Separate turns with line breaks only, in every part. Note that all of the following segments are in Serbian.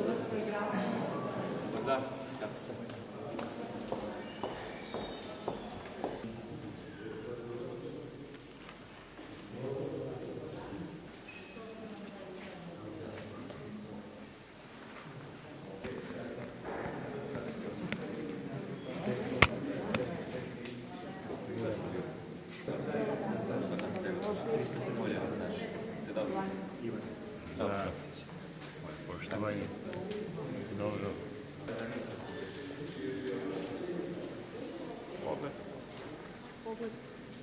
Da, kako ste?
Poštovanje. Dobro. Pogled.
Pogled.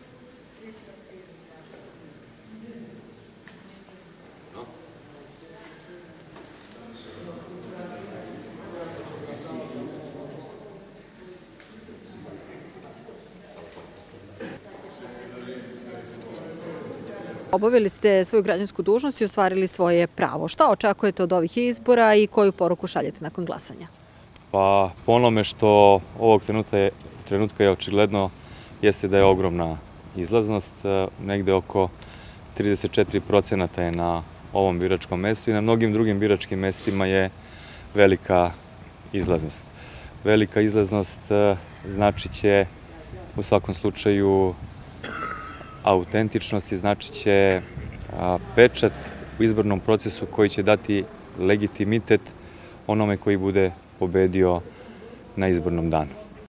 Obavili ste svoju građansku dužnost i ostvarili svoje pravo. Šta očekujete od ovih izbora i koju poruku šaljete nakon glasanja?
Pa po onome što ovog trenutka je očigledno jeste da je ogromna izlaznost, negde oko 34% je na ovom biračkom mestu i na mnogim drugim biračkim mestima je velika izlaznost. Velika izlaznost znači će u svakom slučaju autentičnost i znači će pečat u izbornom procesu koji će dati legitimitet onome koji bude pobedio na izbornom danu.